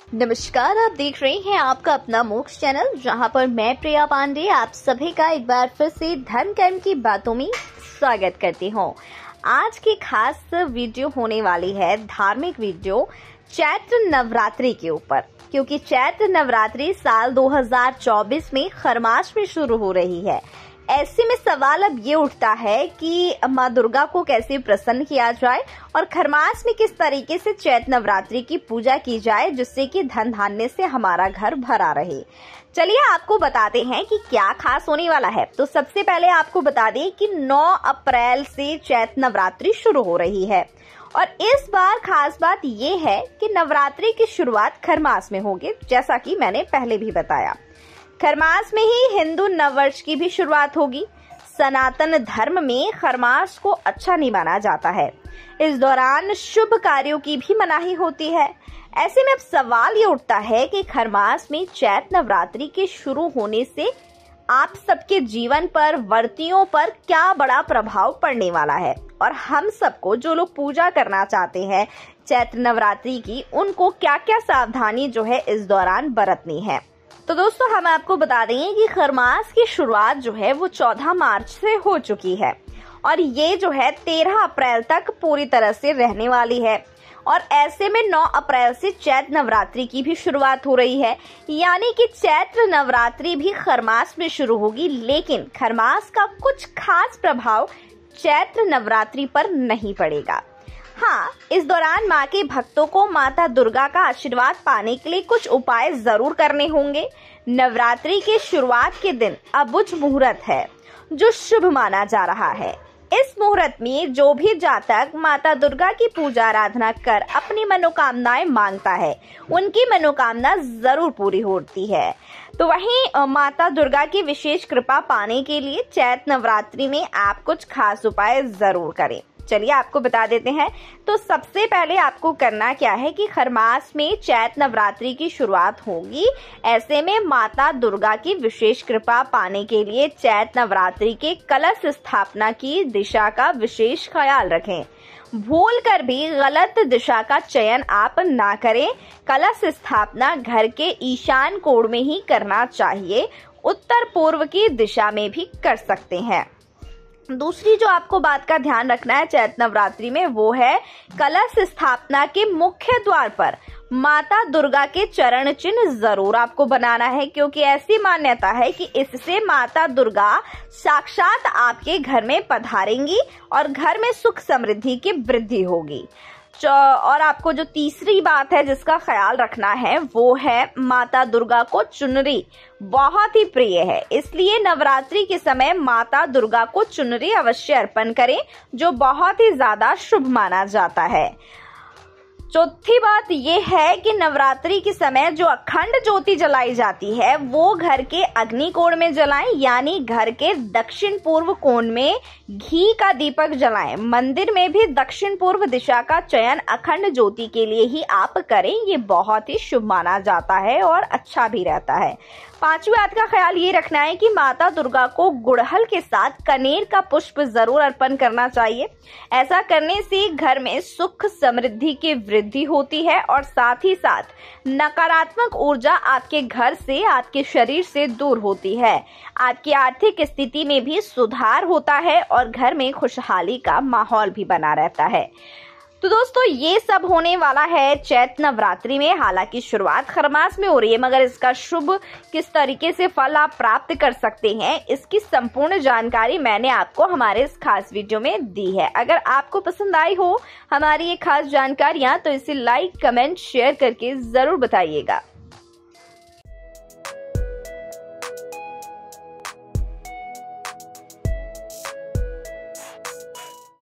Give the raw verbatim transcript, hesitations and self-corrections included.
नमस्कार, आप देख रहे हैं आपका अपना मोक्ष चैनल, जहां पर मैं प्रिया पांडे आप सभी का एक बार फिर से धर्म कर्म की बातों में स्वागत करती हूं। आज की खास वीडियो होने वाली है धार्मिक वीडियो चैत्र नवरात्रि के ऊपर, क्योंकि चैत्र नवरात्रि साल दो हज़ार चौबीस में खरमास में शुरू हो रही है। ऐसे में सवाल अब ये उठता है कि माँ दुर्गा को कैसे प्रसन्न किया जाए और खरमास में किस तरीके से चैत्र नवरात्रि की पूजा की जाए जिससे कि धन धान्य से हमारा घर भरा रहे। चलिए आपको बताते हैं कि क्या खास होने वाला है। तो सबसे पहले आपको बता दें कि नौ अप्रैल से चैत्र नवरात्रि शुरू हो रही है और इस बार खास बात ये है कि नवरात्रि की शुरुआत खरमास में होगी, जैसा कि मैंने पहले भी बताया। खरमास में ही हिंदू नववर्ष की भी शुरुआत होगी। सनातन धर्म में खरमास को अच्छा नहीं माना जाता है। इस दौरान शुभ कार्यों की भी मनाही होती है। ऐसे में अब सवाल ये उठता है कि खरमास में चैत्र नवरात्रि के शुरू होने से आप सबके जीवन पर, व्रतियों पर क्या बड़ा प्रभाव पड़ने वाला है और हम सबको जो लोग पूजा करना चाहते हैं चैत्र नवरात्रि की, उनको क्या क्या सावधानी जो है इस दौरान बरतनी है। तो दोस्तों, हम आपको बता देंगे कि खरमास की शुरुआत जो है वो चौदह मार्च से हो चुकी है और ये जो है तेरह अप्रैल तक पूरी तरह से रहने वाली है। और ऐसे में नौ अप्रैल से चैत्र नवरात्रि की भी शुरुआत हो रही है, यानी कि चैत्र नवरात्रि भी खरमास में शुरू होगी, लेकिन खरमास का कुछ खास प्रभाव चैत्र नवरात्रि पर नहीं पड़ेगा। हाँ, इस दौरान माँ के भक्तों को माता दुर्गा का आशीर्वाद पाने के लिए कुछ उपाय जरूर करने होंगे। नवरात्रि के शुरुआत के दिन अबुझ मुहूर्त है जो शुभ माना जा रहा है। इस मुहूर्त में जो भी जातक माता दुर्गा की पूजा आराधना कर अपनी मनोकामनाएं मांगता है, उनकी मनोकामना जरूर पूरी होती है। तो वहीं माता दुर्गा की विशेष कृपा पाने के लिए चैत्र नवरात्रि में आप कुछ खास उपाय जरूर करें। चलिए आपको बता देते हैं। तो सबसे पहले आपको करना क्या है कि खरमास में चैत्र नवरात्रि की शुरुआत होगी। ऐसे में माता दुर्गा की विशेष कृपा पाने के लिए चैत्र नवरात्रि के कलश स्थापना की दिशा का विशेष ख्याल रखें। भूल कर भी गलत दिशा का चयन आप ना करें। कलश स्थापना घर के ईशान कोण में ही करना चाहिए, उत्तर पूर्व की दिशा में भी कर सकते हैं। दूसरी जो आपको बात का ध्यान रखना है चैत्र नवरात्रि में, वो है कलश स्थापना के मुख्य द्वार पर माता दुर्गा के चरण चिन्ह जरूर आपको बनाना है, क्योंकि ऐसी मान्यता है कि इससे माता दुर्गा साक्षात आपके घर में पधारेंगी और घर में सुख समृद्धि की वृद्धि होगी। और आपको जो तीसरी बात है जिसका ख्याल रखना है वो है माता दुर्गा को चुनरी बहुत ही प्रिय है, इसलिए नवरात्रि के समय माता दुर्गा को चुनरी अवश्य अर्पण करें, जो बहुत ही ज्यादा शुभ माना जाता है। चौथी बात यह है कि नवरात्रि के समय जो अखंड ज्योति जलाई जाती है वो घर के अग्नि कोण में जलाएं, यानी घर के दक्षिण पूर्व कोण में घी का दीपक जलाएं। मंदिर में भी दक्षिण पूर्व दिशा का चयन अखंड ज्योति के लिए ही आप करें, ये बहुत ही शुभ माना जाता है और अच्छा भी रहता है। पांचवी बात का ख्याल ये रखना है कि माता दुर्गा को गुड़हल के साथ कनेर का पुष्प जरूर अर्पण करना चाहिए। ऐसा करने से घर में सुख समृद्धि की वृद्धि होती है और साथ ही साथ नकारात्मक ऊर्जा आपके घर से, आपके शरीर से दूर होती है। आपकी आर्थिक स्थिति में भी सुधार होता है और घर में खुशहाली का माहौल भी बना रहता है। तो दोस्तों, ये सब होने वाला है चैत्र नवरात्रि में। हालांकि शुरुआत खरमास में हो रही है, मगर इसका शुभ किस तरीके से फल आप प्राप्त कर सकते हैं, इसकी संपूर्ण जानकारी मैंने आपको हमारे इस खास वीडियो में दी है। अगर आपको पसंद आई हो हमारी ये खास जानकारियां तो इसे लाइक, कमेंट, शेयर करके जरूर बताइएगा।